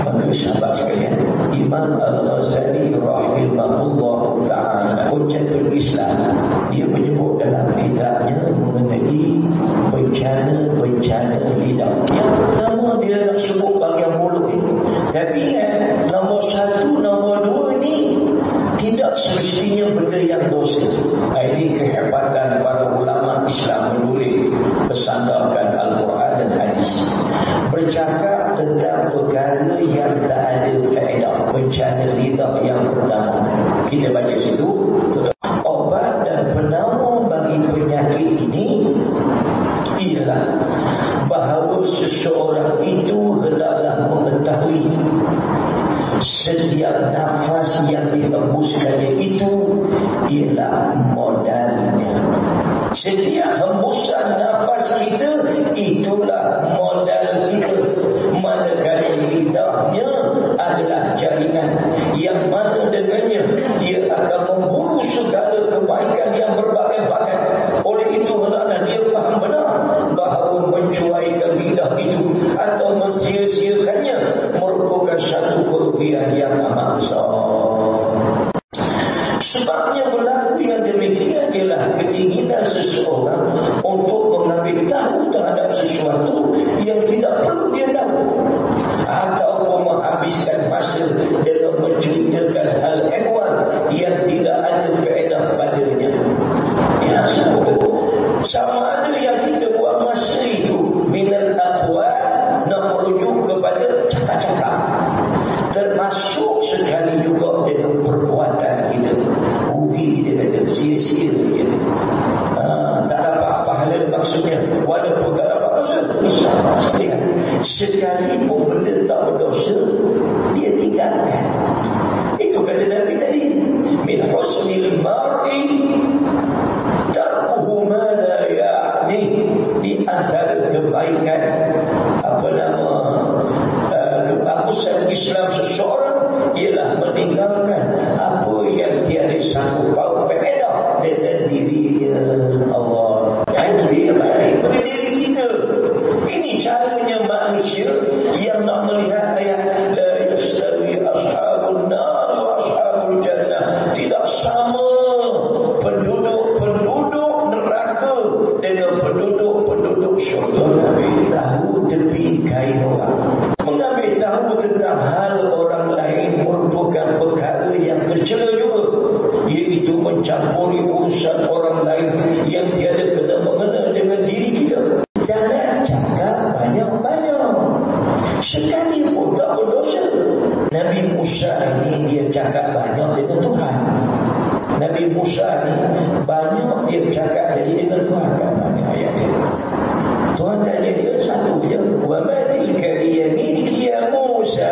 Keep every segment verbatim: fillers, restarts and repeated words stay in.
Maka sahabat sekalian, Imam Al-Ghazali rahimahullah ta'ala, Hujjatul Islam, dia menyebut dalam kitabnya mengenai bencana-bencana lidah. Yang pertama dia nak sebut bahagian mulut ni. Tapi ingat, nombor satu, nombor dua ni tidak semestinya benda yang dosa. Ini kehebatan para ulama Islam menulis bersandarkan Al-Quran dan hadis, bercakap tentang perkara yang tak ada faedah. Bencana lidah yang pertama, kita baca situ, obat dan penawar bagi penyakit ini ialah bahawa seseorang itu hendaklah mengetahui setiap nafas yang dihembuskannya itu ialah modalnya. Setiap hembusan nafas kita itulah modal kita. Manakala lidahnya adalah jaringan yang mana dengannya ia akan memburu segala kebaikan yang berbagai-bagai. Oleh itu hendaklah dia faham benar bahawa mencuaikan lidah itu atau mensia-siakannya merupakan satu kerugian yang amat besar. Sebabnya berlaku yang demikian ialah keinginan seseorang untuk mengambil tahu terhadap sesuatu yang tidak perlu dia tahu, ataupun menghabiskan masa dengan menceritakan hal ehwal yang tidak ada faedah padanya. Ya, satu sama ada yang kita buat masa itu minal aqwal, nak merujuk kepada cakap-cakap, termasuk sekali juga dengan perbuatan kita. Rugi dia kata, sia-sia dia. Ha, tak dapat pahala maksudnya, walaupun tak dapat dosa. Sahabat sekalian, sekalipun benda tak berdosa, dia tinggalkan. Itu kata Nabi tadi, min husnil mar'i tarkuhu ma la ya'ni. Di antara kebaikan, apa nama, uh, kebagusan Islam seseorang ialah meninggalkan apa yang tiada sanggup paut faedah dengan diri Allah. Yang dia balik pada diri kita. Ini caranya manusia yang nak melihat ayat la yastawi ashabun nar wa ashabul jannah. Tidak sama penduduk-penduduk neraka dengan penduduk-penduduk syurga. Mengambil tahu tepi kain orang, mengambil tahu tentang hal orang lain merupakan perkara yang tercela juga, iaitu mencampuri urusan orang lain yang tiada kena-mengena dengan diri kita. Jangan cakap banyak-banyak sekalipun tak berdosa. Nabi Musa ini dia cakap banyak dengan Tuhan. Nabi Musa ni banyak dia bercakap tadi dengan Tuhan. Kan ayat dia, Tuhan tanya dia satu je, wa ma tilka biyaminika ya Musa.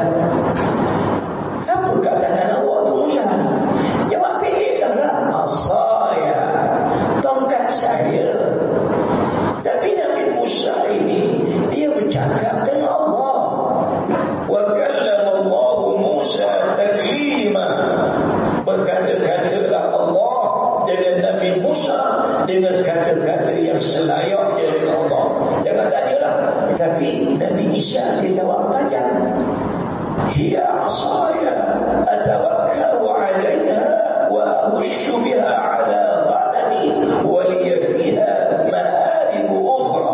Apa kat tangan awak tu Musa? Jawab pendeklah lah, asaya, tongkat saya. Tapi Nabi Musa ini dia bercakap dengan Allah. Wa kallama Allah Musa taklima. Berkata-katalah Allah dengan Nabi Musa dengan kata-kata yang selayaknya dengan Allah. Jangan tanyalah. Tapi Nabi Isa dia jawab tanya. Hiya asaya atawakkau 'alayha wa ahushu biha 'ala ghanami wa liya fiha ma'arib ukhra.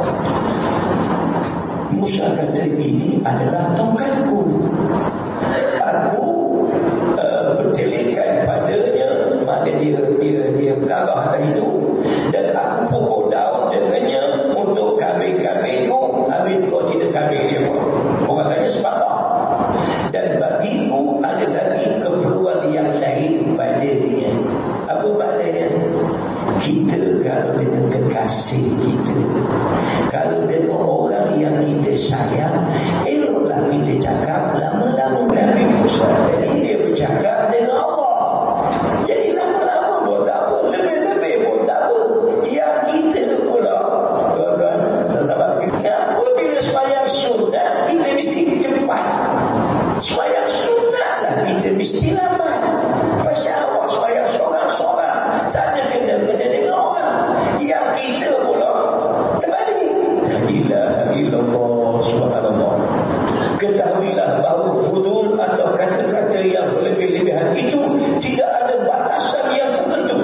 Musa kata ini adalah tongkatku. Aku bertelekan padanya, makna dia dia dia bergagah tadi itu, dan aku pukul daun dengannya untuk kambing-kambingku, habis keluar kita kambing dia pun. Orang tanya sebab tak. Dan bagiku ada lagi keperluan yang lain padanya. Apa maknanya? Kita kalau dengan kekasih kita, kalau dengan orang yang kita sayang, eloklah kita cakap lama-lama. Nabi Musa tadi dia bercakap dengan Allah. Jadi lama-lama pun tak apa, lebih-lebih pun tak apa. Yang kita pula, tuan-tuan, sahabat sekalian, apabila sembahyang sunat, kita mesti cepat. Sembahyang sunat lah kita mesti lambat. Pasal awak sembahyang seorang-seorang, tak ada kena-kena dengan orang. Yang kita pula terbalik. La ilaha illallah, subhanallah. Kita ketahuilah bahawa fudul atau kata-kata yang berlebih-lebihan itu tidak ada batasan yang tertentu.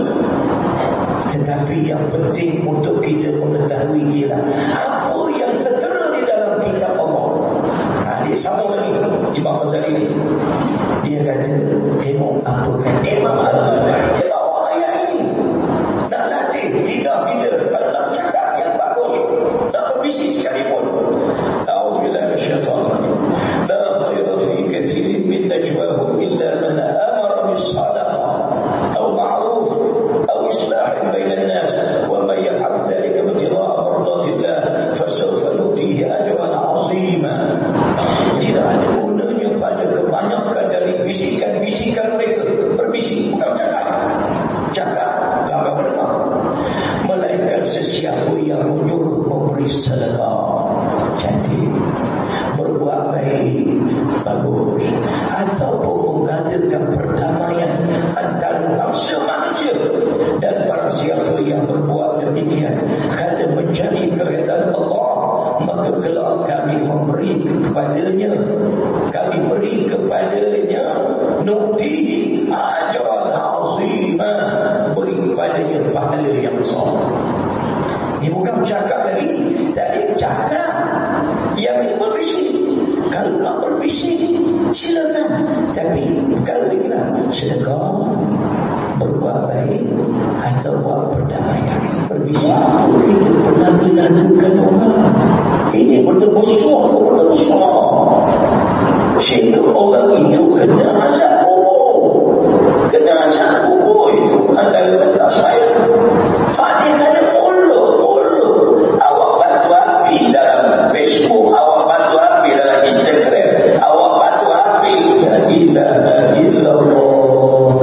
Tetapi yang penting untuk kita mengetahui ialah apa yang tertera di dalam kitab Allah. Ha, dia sama lagi Imam Ghazali ni. Dia kata, tengok apa kata Imam Al-Ghazali, dia bawa ayat ini nak latih lidah kita kalau nak cakap yang bagus, nak berbisik sekalipun. A'udzubillahi minasyaitanir rajim. La khaira fi katsirin min najwahum illa man amara bis-sadaqah aw ma'ruf aw islahin bainan nas wa man yaf'al dhalika ibtigha'a mardatillah fasawfa nutihi ajran 'azima. Tidak ada gunanya pada kebanyakan dari bisikan-bisikan mereka. Berbisik, bukan cakap. Cakap, tak apa dengar. Melainkan sesiapa yang menyuruh memberi sedekah, cantik, berbuat baik, bagus, ataupun mengadakan perdamaian antara bangsa manusia. Dan barang siapa yang berbuat demikian kerana mencari keredaan Allah, maka kelak kami memberi kepadanya, kami beri kepadanya nu'tihi ajran 'azima, beri kepadanya pahala yang besar. Ini bukan bercakap lagi. Tadi bercakap, yang ini berbisik. Kalau nak berbisik, silakan. Tapi perkara ini lah, sedekah, berbuat baik, atau buat perdamaian. Berbisik apa kita berlaga-lagakan orang. Ini berdemusuh atau berdemusuh, sehingga orang itu kena azab kubur. Kena azab kubur itu antara benda saya. Hak dia kena mulut, mulut. Awak batu api dalam Facebook, awak batu api dalam Instagram, awak batu api, la ilaha illallah.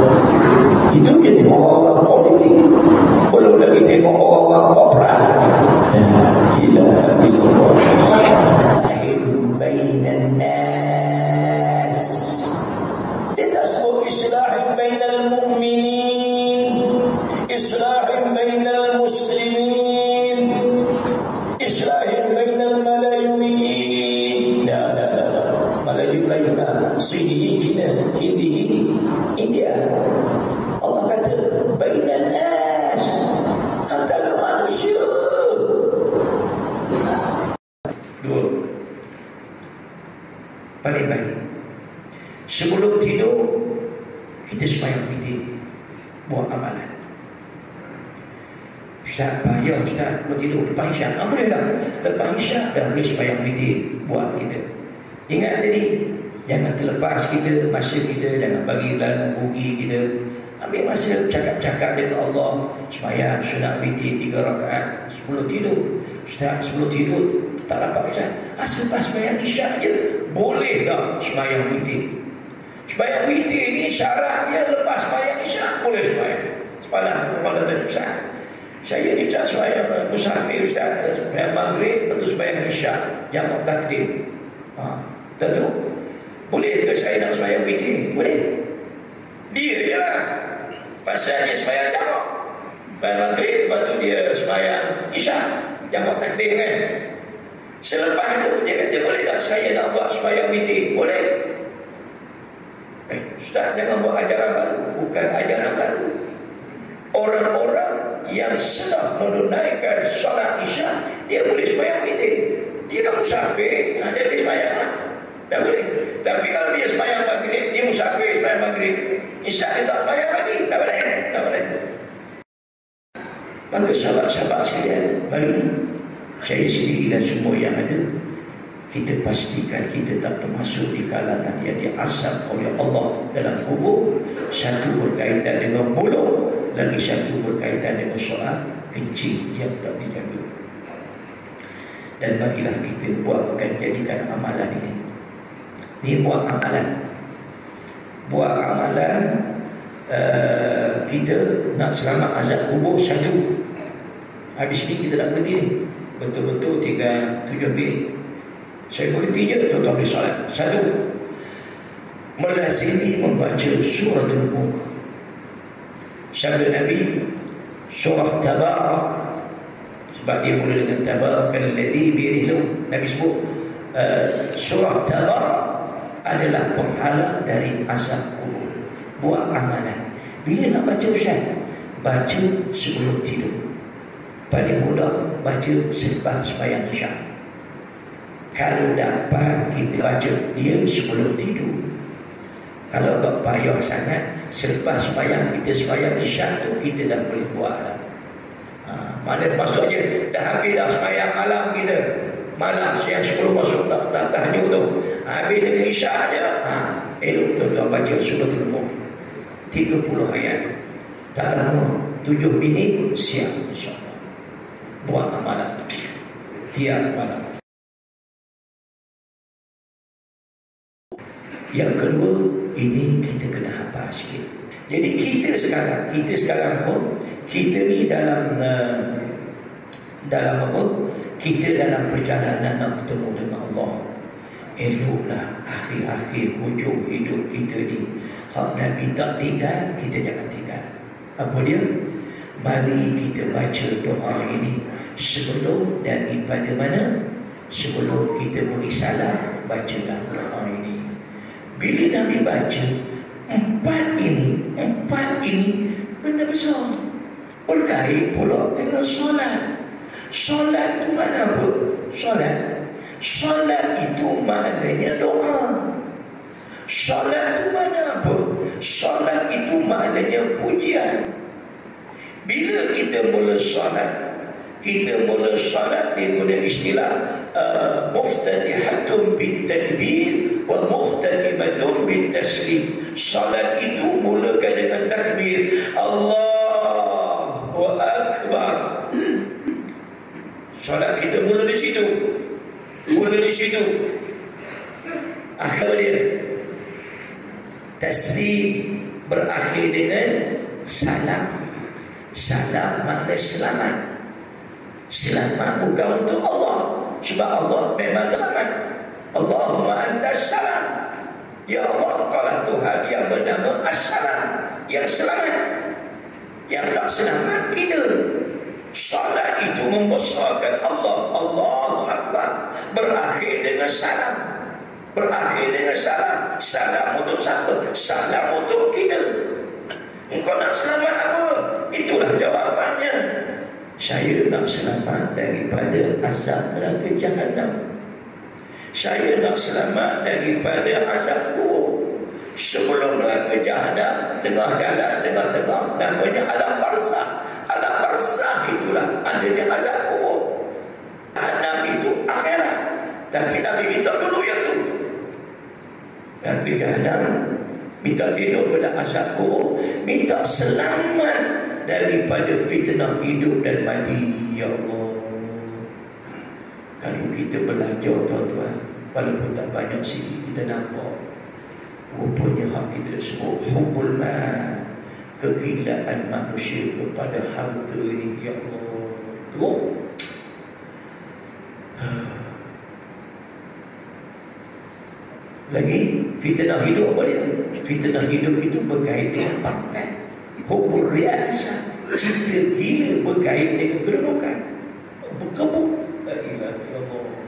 Itu jadi orang-orang politik. Belum lagi tengok orang-orang korporat. La ilaha illallah. Bainan nas. Dia tak sebut islahin bainal mu'minin, islahin bainal muslimin, islahin bainal malayuyin. Dah, dah, dah, dah. Malayu lain lah. Sini, Cina, Hindi, India. Allah kata bainan nas, antara manusia. Dua. Paling baik sebelum tidur kita sembahyang witir, buat amalan. Ustaz, bahaya Ustaz kalau tidur lepas isyak. Ah, boleh tak? Lepas isyak dah boleh sembahyang witir, buat kita. Ingat tadi, jangan terlepas kita, masa kita jangan bagi lalu rugi kita. Ambil masa cakap-cakap dengan Allah, sembahyang sunat witir tiga rakaat sebelum tidur. Ustaz, sebelum tidur tak dapat Ustaz. Ah, selepas sembahyang isyak je boleh tak sembahyang witir. Sembahyang witir ni syarat dia lepas sembahyang isyak boleh sembahyang. Semalam orang kata, Ustaz, saya ni Ustaz sembahyang musafir Ustaz, sembahyang maghrib lepas sembahyang isyak, jamak takdim. Ha, dah tu boleh ke saya nak sembahyang witir? Boleh. Dia je lah pasal dia sembahyang jamak, sembahyang maghrib lepas tu dia sembahyang isyak, jamak takdim kan. Selepas itu dia kata, boleh tak saya nak buat sembahyang witir? Boleh. Eh, Ustaz, jangan buat ajaran baru. Bukan ajaran baru. Orang-orang yang sedang menunaikan solat isyak, dia boleh sembahyang witir. Dia kan musafir, ada dia sembahyang lah, tak boleh. Tapi kalau dia sembahyang maghrib, dia musafir sembahyang maghrib, isyak dia tak sembahyang lagi, tak boleh, tak boleh. Maka sahabat-sahabat sekalian, mari saya sendiri dan semua yang ada, kita pastikan kita tak termasuk di kalangan yang diazab oleh Allah dalam kubur. Satu berkaitan dengan mulut, lagi satu berkaitan dengan soal kencing yang tak dijaga. Dan marilah kita buatkan, jadikan amalan ini. Ini buat amalan. Buat amalan uh, kita nak selamat azab kubur satu. Habis ni kita nak berhenti ni. Betul-betul tinggal tujuh minit. Saya berhenti je, tuan-tuan boleh solat. Satu, melazimi membaca suratul Mulk. Sabda Nabi, surah Tabarak, sebab dia mula dengan Tabarakalladzi biyadihi. Nabi sebut uh, surah Tabarak adalah penghalang dari azab kubur. Buat amalan. Bila nak baca Ustaz? Baca sebelum tidur. Paling mudah baca selepas sembahyang Isya. Kalau dapat kita baca dia sebelum tidur. Kalau agak payah sangat, selepas sembahyang kita sembahyang Isya tu kita dah boleh buat dah. Ha, maknanya maksudnya dah habis dah sembahyang malam kita. Malam siang sepuluh masuk dah, dah tahajud tu. Habis dengan Isya je. Ha, elok tuan-tuan baca surah Al-Mulk. tiga puluh ayat. Tak lama, tujuh minit siang insya-Allah. Buat amalan tiap malam. Yang kedua, ini kita kena hafal sikit. Jadi kita sekarang, kita sekarang pun kita ni dalam uh, dalam apa? Kita dalam perjalanan nak bertemu dengan Allah. Eloklah akhir-akhir hujung hidup kita ni, hak Nabi tak tinggal, kita jangan tinggal. Apa dia? Mari kita baca doa ini sebelum daripada mana? Sebelum kita beri salam, bacalah doa ini. Bila Nabi baca empat ini, empat ini benda besar. Berkait pula dengan solat. Solat itu mana apa? Solat. Solat itu maknanya doa. Solat itu mana apa? Solat itu maknanya pujian. Bila kita mula solat, kita mula solat dia guna istilah uh, muftatihatun bit takbir wa muftatimatun bit taslim. Solat itu mulakan dengan takbir, Allahu akbar. Solat kita mula di situ. Mula di situ. Akhir dia taslim, berakhir dengan salam. Salam makna selamat. Selamat bukan untuk Allah, sebab Allah memang selamat. Allahumma antas salam. Ya Allah, kaulah Tuhan yang bernama As-Salam, yang selamat. Yang tak selamat kita. Salat itu membesarkan Allah. Allahu Akbar. Berakhir dengan salam. Berakhir dengan salam. Salam untuk siapa? Salam untuk kita. Engkau nak selamat apa? Itulah jawapannya. Saya nak selamat daripada azab neraka Jahannam. Saya nak selamat daripada azab kubur. Sebelum neraka Jahannam, tengah jalan, tengah-tengah, namanya alam barzah. Alam barzah itulah adanya azab kubur. Jahannam itu akhirat. Tapi Nabi minta dulu yang tu. Neraka Jahannam, minta tidur pada azab kubur, minta selamat daripada fitnah hidup dan mati. Ya Allah, kalau kita belajar tuan-tuan, walaupun tak banyak sini, kita nampak rupanya hak kita sebut hubbul mal, kegilaan manusia kepada harta ini. Ya Allah, tu lagi fitnah hidup apa dia? Fitnah hidup itu berkait dengan pangkat. Hubur riasa, cinta gila berkait dengan kedudukan. Berkebun. La ilaha illallah.